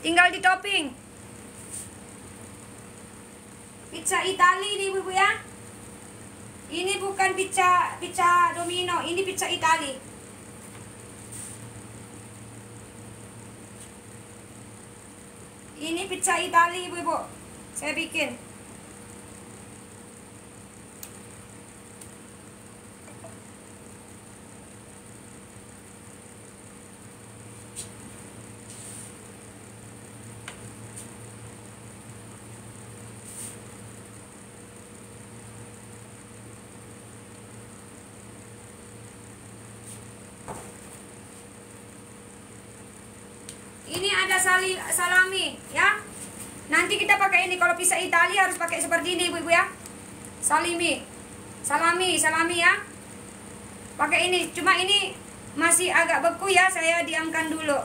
tinggal di topping. Pizza Itali ini ibu-ibu ya. Ini bukan pizza Domino, ini pizza Itali. Ini pizza Itali ibu-ibu, saya bikin. Ini ada salami ya. Nanti kita pakai ini. Kalau pizza Italia harus pakai seperti ini ibu-ibu ya. Salami ya. Pakai ini. Cuma ini masih agak beku ya. Saya diamkan dulu.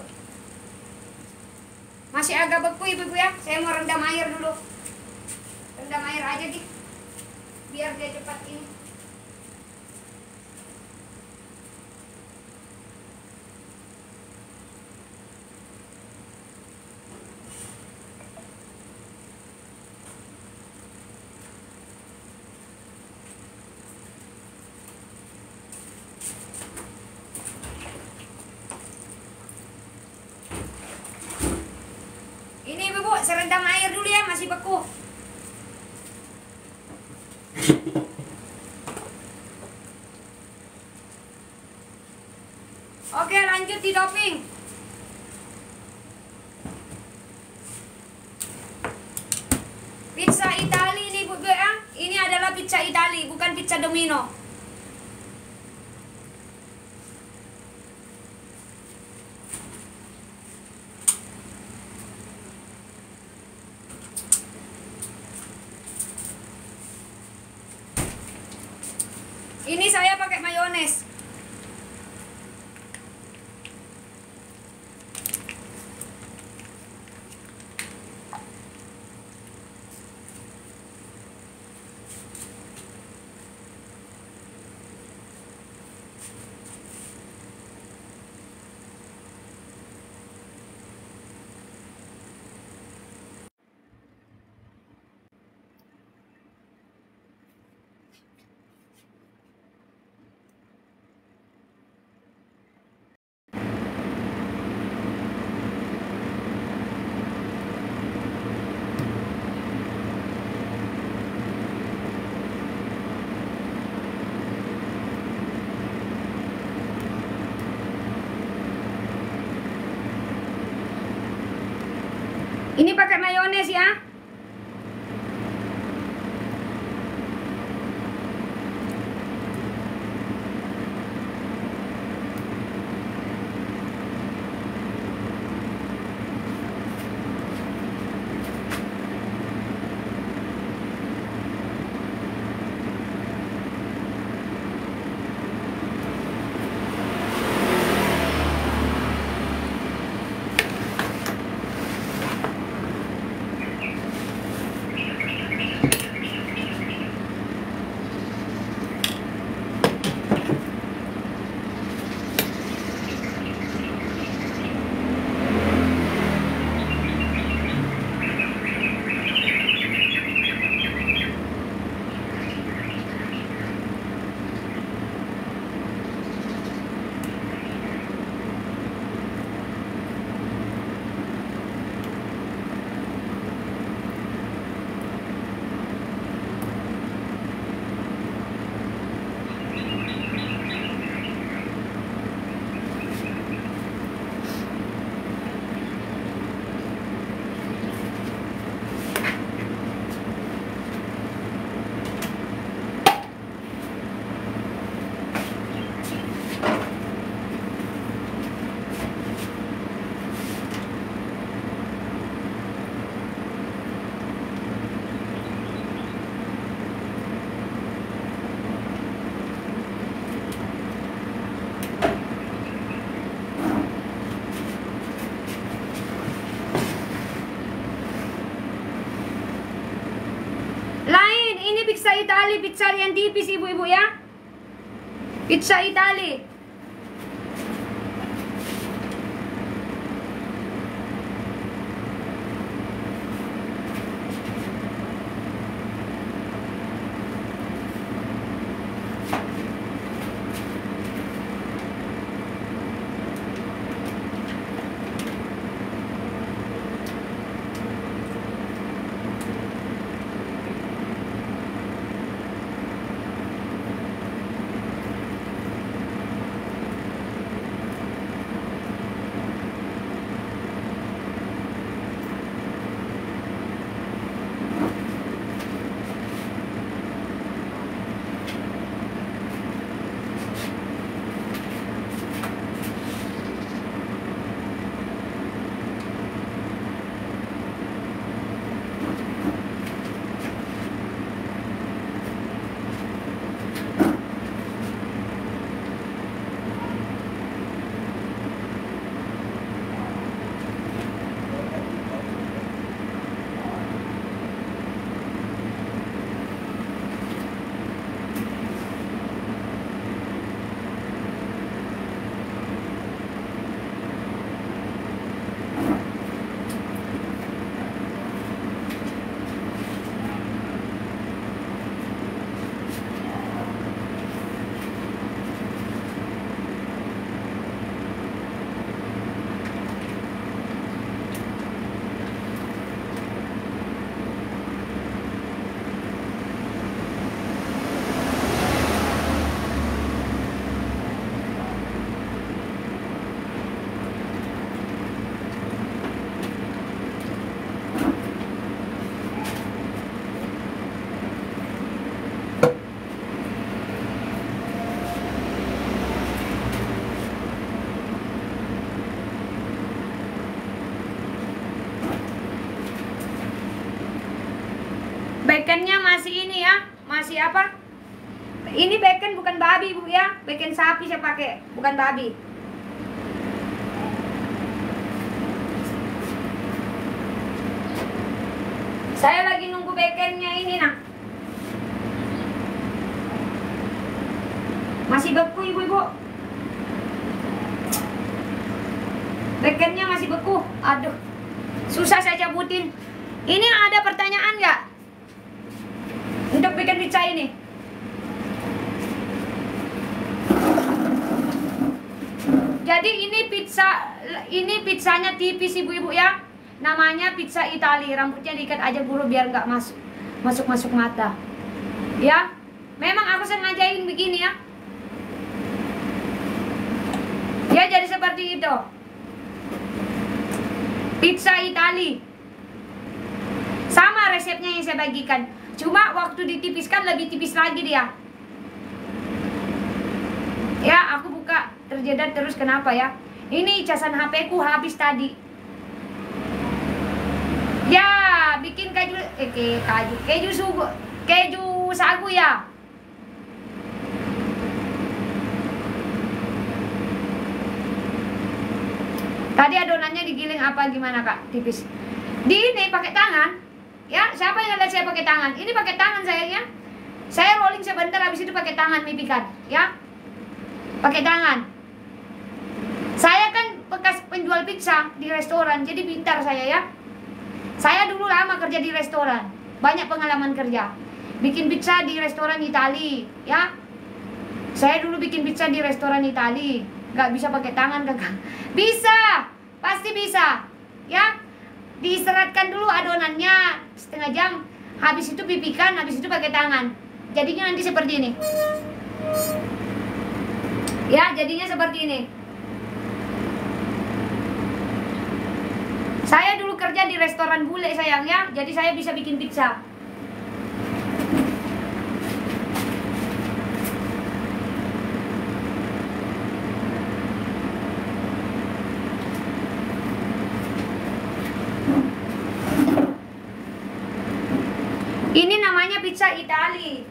Masih agak beku ibu-ibu ya. Saya mau rendam air dulu. Rendam air aja nih. Biar dia cepat ini. Ini ibu-ibu, saya rendam air dulu ya, masih beku. Oke, lanjut di topping. Pizza Itali ini ibu-ibu ya. Ini adalah pizza Itali, bukan pizza Domino. Ini saya pakai mayones. Ini pakai mayones ya. Pizza Itali, pizza yang tipis ibu-ibu ya. Pizza Itali. Baconnya masih ini ya, masih apa? Ini bacon bukan babi Bu ya, bacon sapi saya pakai, bukan babi. Saya lagi nunggu baconnya ini nak. Masih beku ibu-ibu. Baconnya masih beku. Aduh, susah saya cabutin. Ini ada pertanyaan nggak untuk bikin pizza ini? Jadi ini pizzanya tipis ibu-ibu ya. Namanya pizza Itali. Rambutnya diikat aja dulu biar nggak masuk mata. Ya, memang aku sengajain begini ya. Ya jadi seperti itu. Pizza Itali. Sama resepnya yang saya bagikan. Cuma waktu ditipiskan lebih tipis lagi dia. Ya, aku buka terjedat terus kenapa ya? Ini casan HP ku habis tadi. Ya, bikin keju sagu ya. Tadi adonannya digiling apa gimana Kak? Tipis. Di ini pakai tangan. Ya, siapa yang lihat saya pakai tangan? Ini pakai tangan saya ya. Saya rolling sebentar habis itu pakai tangan mipikan, ya. Pakai tangan. Saya kan bekas penjual pizza di restoran, jadi pintar saya ya. Saya dulu lama kerja di restoran, banyak pengalaman kerja. Bikin pizza di restoran Itali, ya. Saya dulu bikin pizza di restoran Itali, nggak bisa pakai tangan kakak. Bisa, pasti bisa, ya. Diseratkan dulu adonannya setengah jam, habis itu pipikan, habis itu pakai tangan. Jadinya nanti seperti ini. Ya, jadinya seperti ini. Saya dulu kerja di restoran bule sayang ya, jadi saya bisa bikin pizza. Ini namanya pizza Itali.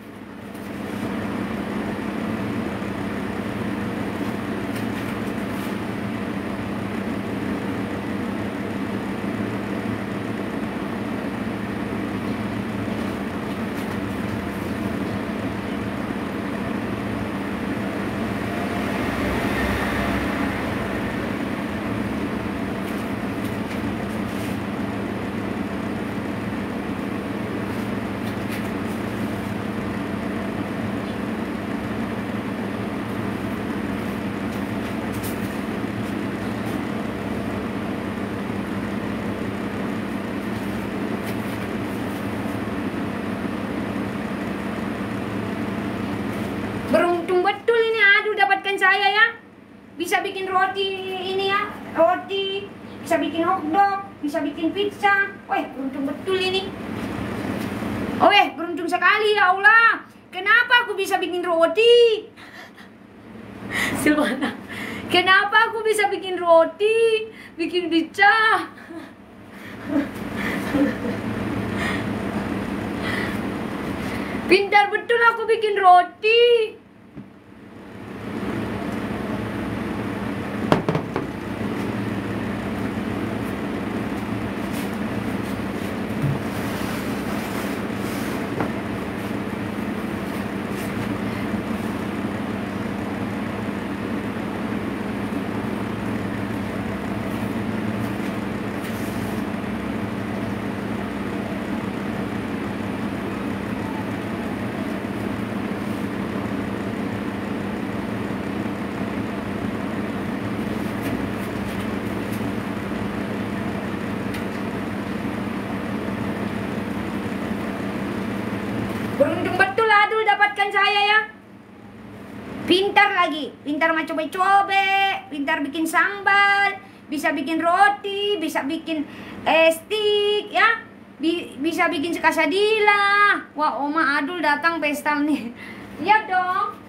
Beruntung betul ini aduh dapatkan saya ya. Bisa bikin roti ini ya, roti, bisa bikin hotdog, bisa bikin pizza. Weh, beruntung betul ini. Oh beruntung sekali ya Allah. Kenapa aku bisa bikin roti? Silvana, kenapa aku bisa bikin roti, bikin pizza? Pintar betul aku bikin roti. Beruntung betul aduh dapatkan saya ya. Pintar lagi, pintar mencoba-coba, pintar bikin sambal, bisa bikin roti, bisa bikin steak ya, bisa bikin sekasadila. Wah, Oma Adul datang pesta nih. Lihat dong.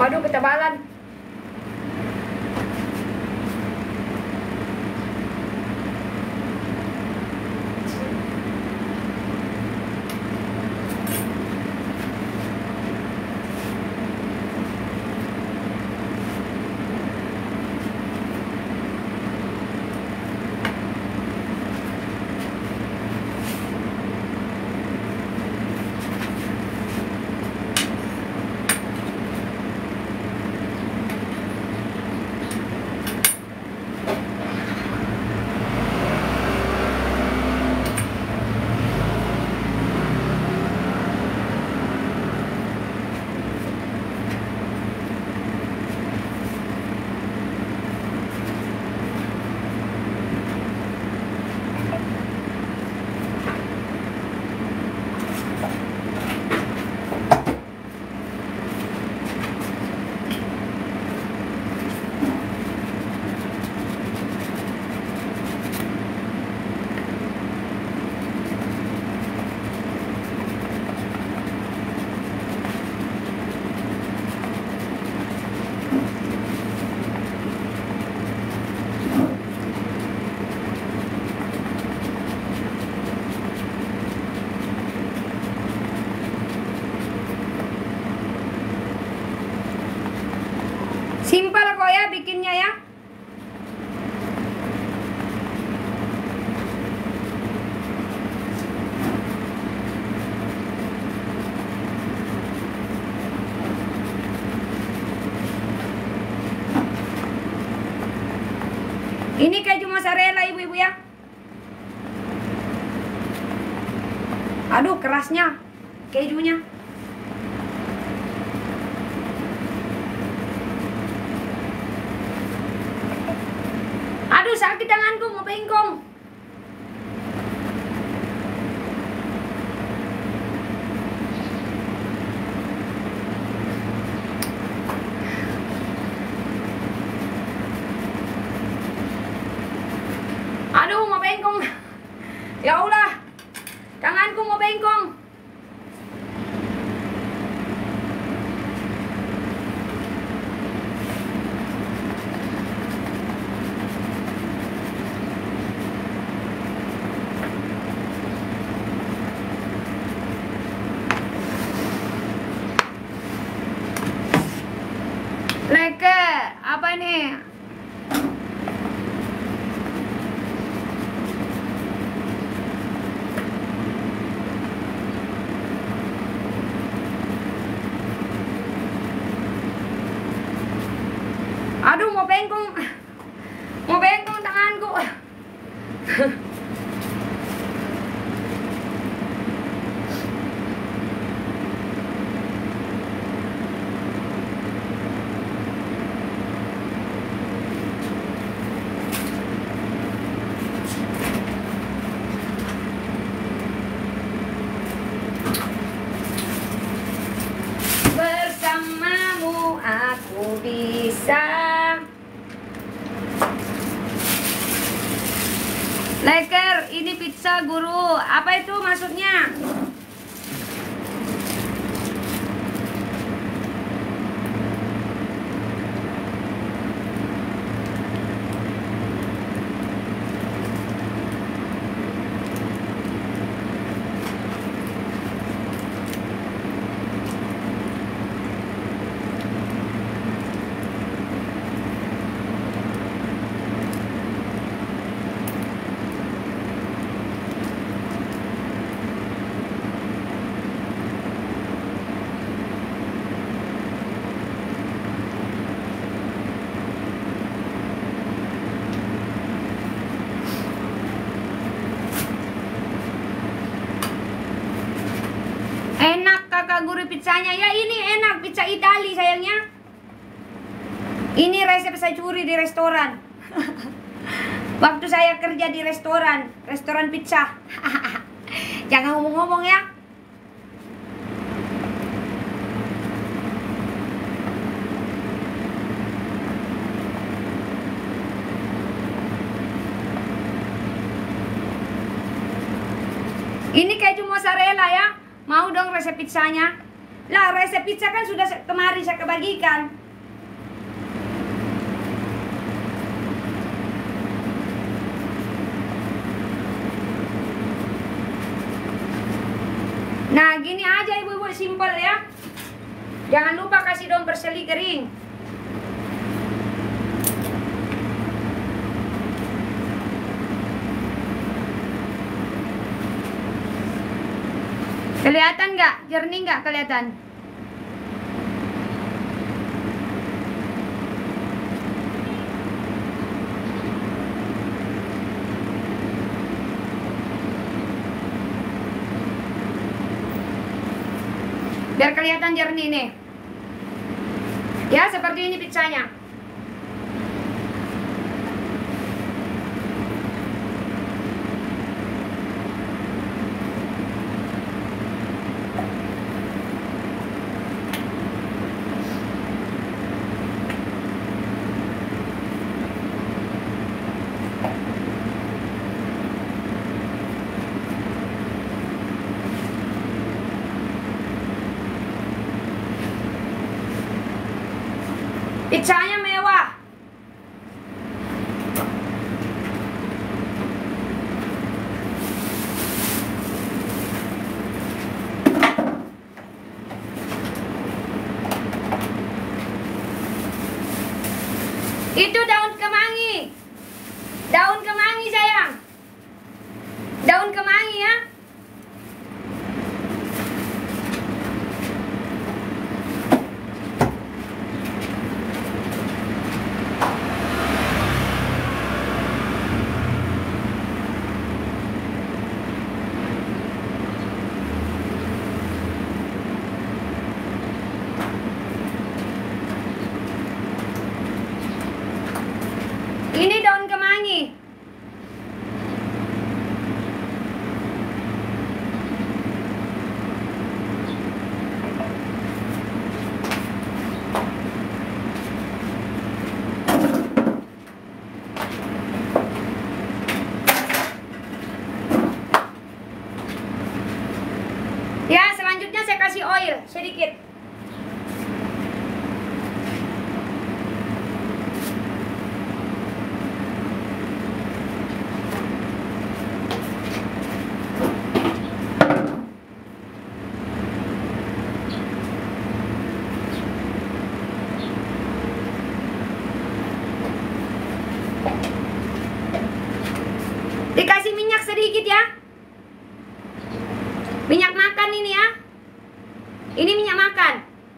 Waduh, ketebalan. Simpel kok ya bikinnya ya. Ini keju mozzarella ibu-ibu ya. Aduh, kerasnya kejunya. Aduh, sakit tanganku, mau bengkong. Aduh, mau bengkong. Ya Allah, tanganku mau bengkong. Leker, apa nih? Aduh, mau bengkong tanganku. Bersamamu aku bisa. Leker, ini pizza guru. Apa itu maksudnya? Enak kakak guru pizzanya ya. Ini enak, pizza Itali sayangnya. Ini resep saya curi di restoran. Waktu saya kerja di restoran pizza. Jangan ngomong-ngomong ya. Ini keju mozzarella ya. Mau dong resep pizzanya? Lah resep pizza kan sudah kemarin saya kebagikan. Nah gini aja ibu-ibu, simpel ya. Jangan lupa kasih daun perseli kering. Kelihatan nggak? Jernih nggak kelihatan? Biar kelihatan jernih nih. Ya, seperti ini pizzanya. Pizzanya mewah. Itu daun kemangi. Daun kemangi sayang. Daun kemangi ya. Ini daun kemangi. Ya, selanjutnya saya kasih oil sedikit. Dikasih minyak sedikit ya. Minyak makan ini ya. Ini minyak makan.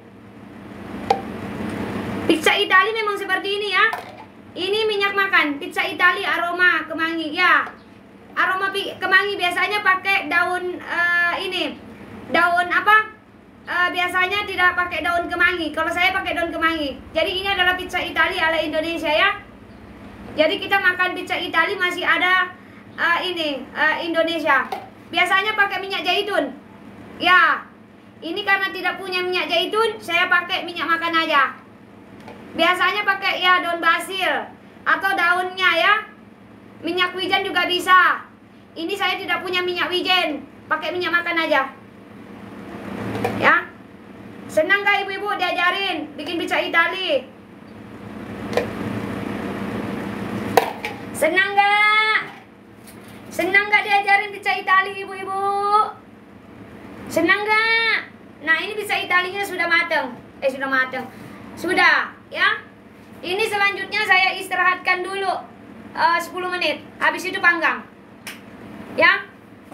Pizza Italia memang seperti ini ya. Ini minyak makan. Pizza Italia aroma kemangi ya. Aroma kemangi biasanya pakai daun ini. Daun apa? Biasanya tidak pakai daun kemangi. Kalau saya pakai daun kemangi. Jadi ini adalah pizza Italia ala Indonesia ya. Jadi kita makan pizza Italia masih ada Indonesia. Biasanya pakai minyak zaitun. Ya, ini karena tidak punya minyak zaitun, saya pakai minyak makan aja. Biasanya pakai ya daun basil atau daunnya ya. Minyak wijen juga bisa. Ini saya tidak punya minyak wijen, pakai minyak makan aja. Ya. Senang gak ibu-ibu diajarin bikin pizza Italia? Senang gak? Senang gak diajarin pizza Italia ibu-ibu? Senang gak? Nah ini pizza Italianya sudah matang. Sudah matang. Sudah ya. Ini selanjutnya saya istirahatkan dulu 10 menit. Habis itu panggang. Ya.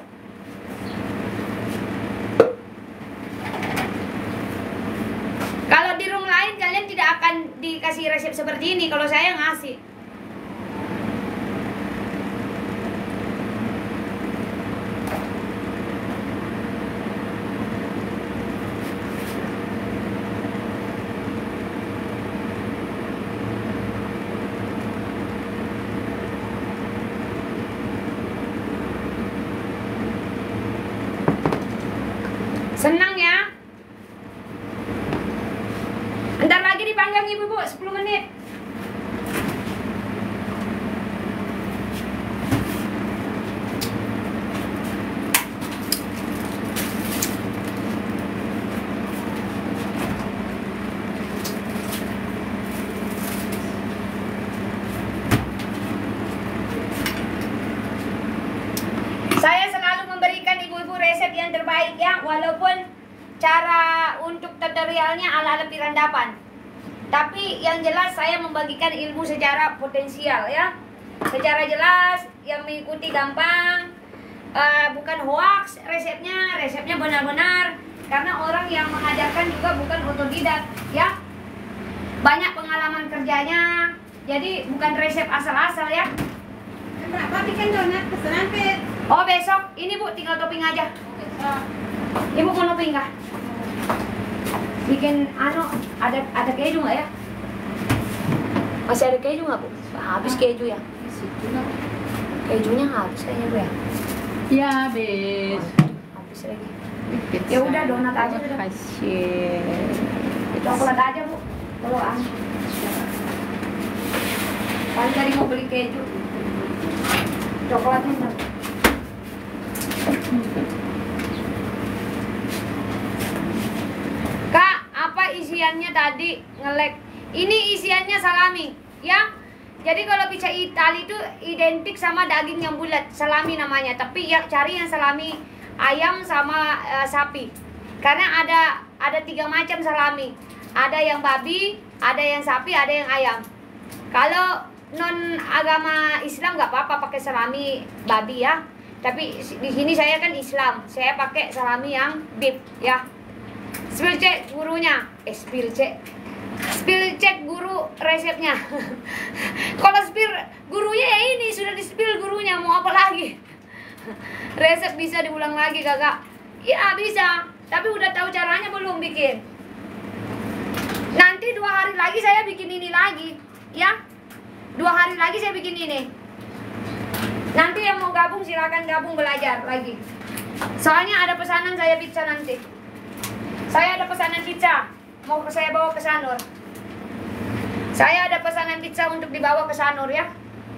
Kalau di room lain kalian tidak akan dikasih resep seperti ini. Kalau saya ngasih. Senang ya. Ntar lagi dipanggang ibu-ibu 10 menit. ya, walaupun cara untuk tutorialnya ala-ala pirandapan. Tapi yang jelas saya membagikan ilmu secara potensial ya. Secara jelas, yang mengikuti gampang, bukan hoax resepnya benar-benar. Karena orang yang mengajarkan juga bukan otodidak ya. Banyak pengalaman kerjanya, jadi bukan resep asal-asal ya. Berapa bikin donat pesanan Pit? Oh besok, ini Bu tinggal topping aja. Ibu mau topping kah? Bikin ada keju nggak ya? Masih ada keju nggak Bu? Habis keju ya? Kejunya habis kayaknya Bu ya? Ya habis. Habis lagi. Ya udah donat aja udah. Kasih. Coklat aja Bu. Kalau paling tadi mau beli keju. Coklatnya enggak. Kak, apa isiannya tadi ngelek? Ini isiannya salami, ya. Jadi kalau pizza Itali itu identik sama daging yang bulat, salami namanya. Tapi yang cari yang salami ayam sama sapi. Karena ada 3 macam salami. Ada yang babi, ada yang sapi, ada yang ayam. Kalau non agama Islam nggak apa-apa pakai salami babi ya. Tapi di sini saya kan Islam, saya pakai salami yang beef ya. Spill check gurunya, spill check guru resepnya. Kalau spill gurunya ya ini sudah di spill gurunya, mau apa lagi? Resep bisa diulang lagi kakak? Ya bisa, tapi udah tahu caranya belum bikin? Nanti 2 hari lagi saya bikin ini lagi, ya. 2 hari lagi saya bikin ini. Nanti yang mau gabung silakan gabung belajar lagi. Soalnya ada pesanan saya pizza nanti. Saya ada pesanan pizza mau saya bawa ke Sanur. Saya ada pesanan pizza untuk dibawa ke Sanur ya.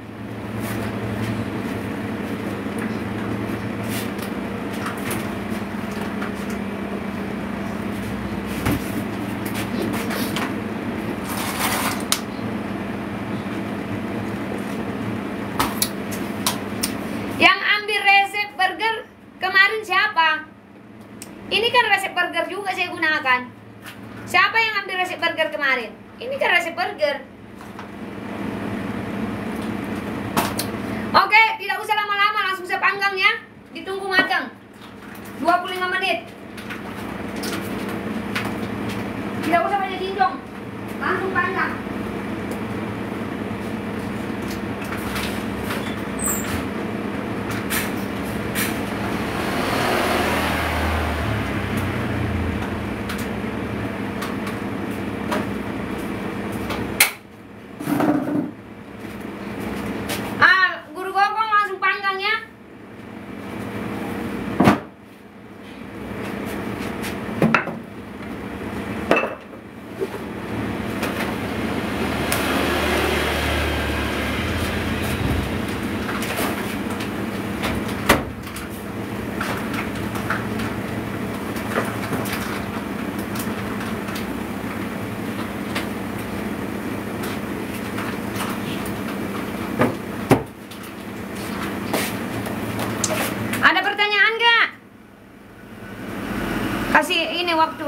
Ini kan resep burger juga saya gunakan. Siapa yang ambil resep burger kemarin? Ini kan resep burger. Oke, tidak usah lama-lama, langsung saya panggang ya. Ditunggu matang 25 menit. Tidak usah banyak cincong, langsung panggang. Guru Gogong langsung panggang ya. Ada pertanyaan gak? Kasih ini waktu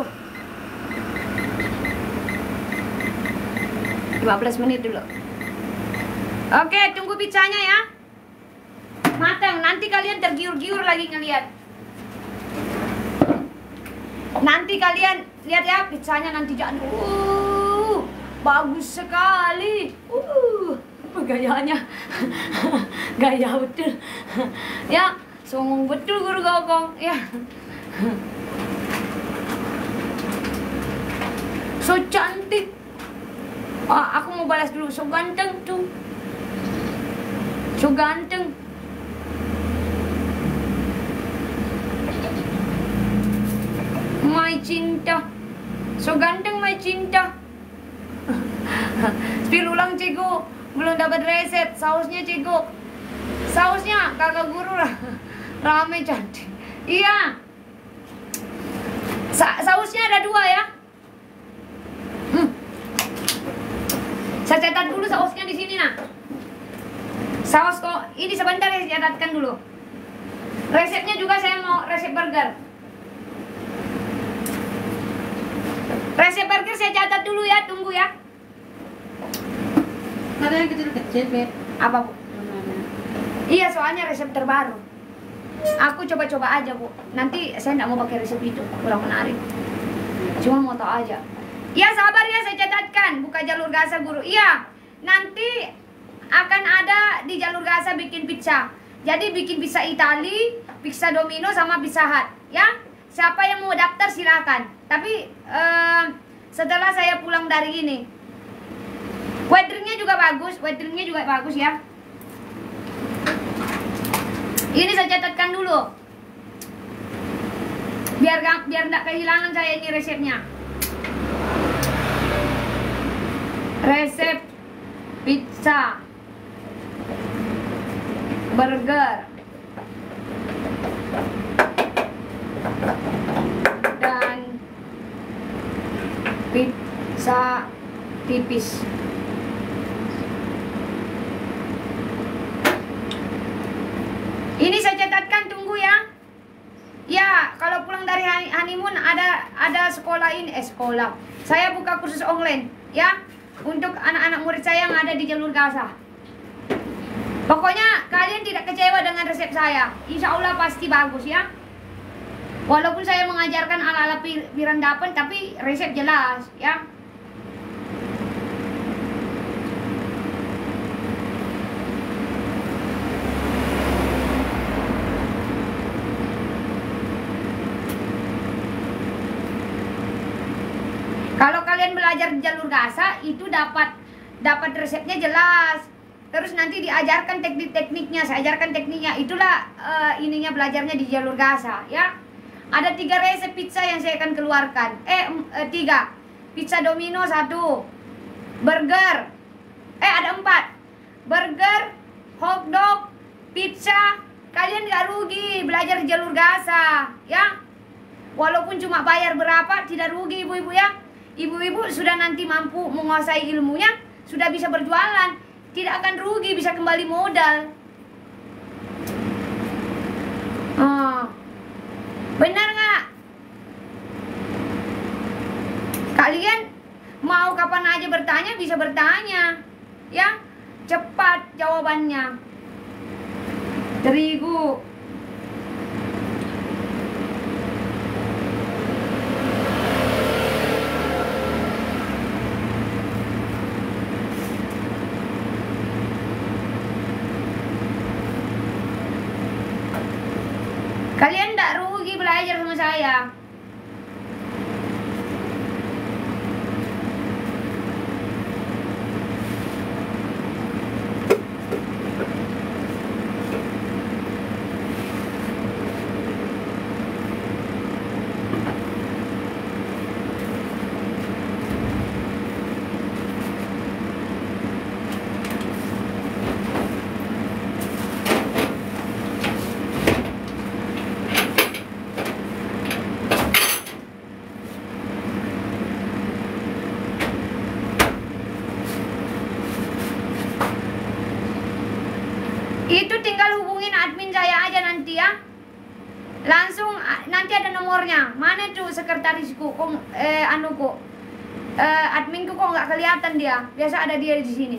15 menit dulu. Oke, tunggu pizzanya ya matang. Nanti kalian tergiur-giur lagi ngeliat. Nanti kalian lihat ya pizzanya nanti jangan. Bagus sekali. Gayanya gaya betul. Ya, songong betul Guru Gogong ya. So cantik. Aku mau balas dulu. So ganteng tuh. So ganteng. My cinta. So ganteng my cinta. Spill ulang Ciko. Belum dapat resep. Sausnya Ciko. Sausnya kakak guru lah. Rame cantik. Iya. Sausnya ada 2 ya. Saya catat dulu sausnya di sini nah. Saus kok ini sebentar ya, catatkan dulu. Resepnya juga saya mau resep burger. Resep burger saya catat dulu ya, tunggu ya. Ada yang kecil-kecil, Beb. Apa, Bu? Namanya. Iya, soalnya resep terbaru. Aku coba-coba aja, Bu. Nanti saya nggak mau pakai resep itu, kurang menarik. Cuma mau tahu aja. Iya, sabar ya, saya catatkan. Buka jalur Gaza, Guru. Iya, nanti akan ada di jalur Gaza bikin pizza. Jadi bikin pizza Itali, pizza Domino, sama Pizza Hut. Ya, siapa yang mau daftar silakan. Tapi setelah saya pulang dari ini, weddingnya juga bagus ya. Ini saya catatkan dulu. Biar nggak kehilangan saya ini resepnya. Resep pizza, burger, dan pizza tipis. Ini saya catatkan, tunggu ya. Ya, kalau pulang dari honeymoon ada sekolah ini, sekolah. Saya buka kursus online ya untuk anak-anak murid saya yang ada di jalur Gaza. Pokoknya kalian tidak kecewa dengan resep saya. Insya Allah pasti bagus ya. Walaupun saya mengajarkan ala-ala pirandapan, tapi resep jelas ya. Kalau kalian belajar di jalur Gaza itu dapat resepnya jelas. Terus nanti diajarkan teknik-tekniknya, saya ajarkan tekniknya. Itulah ininya belajarnya di jalur Gaza ya. Ada 3 resep pizza yang saya akan keluarkan. 3. Pizza Domino 1. Burger. Ada 4. Burger, hotdog, pizza. Kalian gak rugi belajar di jalur Gaza ya. Walaupun cuma bayar berapa, tidak rugi ibu-ibu ya. Ibu-ibu sudah nanti mampu menguasai ilmunya, sudah bisa berjualan, tidak akan rugi, bisa kembali modal. Benar nggak? Kalian mau kapan aja bertanya, bisa bertanya ya, cepat jawabannya. Terigu. Kalian tidak rugi belajar sama saya. Itu tinggal hubungin admin saya aja nanti ya. Langsung nanti ada nomornya. Mana tuh sekretarisku? Adminku kok nggak kelihatan dia. Biasa ada dia di sini.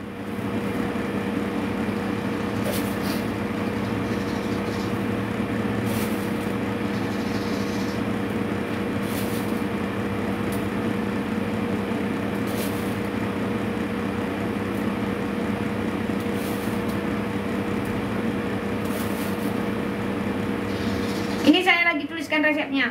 Ini saya lagi tuliskan resepnya.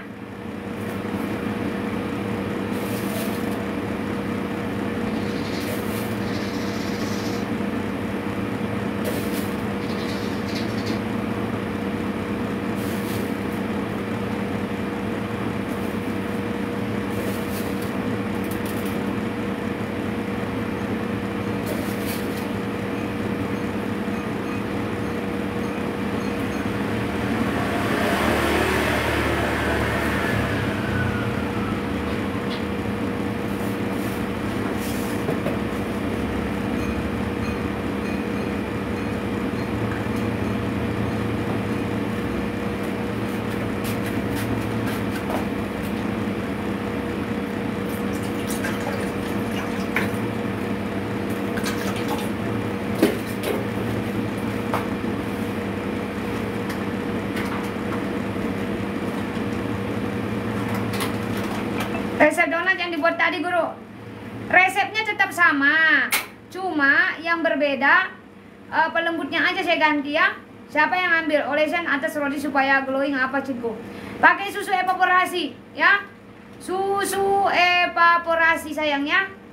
Resep donat yang dibuat tadi guru, resepnya tetap sama, cuma yang berbeda pelembutnya aja saya ganti ya. Siapa yang ambil olesan atas roti supaya glowing apa cikgu? Pakai susu evaporasi ya, susu evaporasi sayangnya.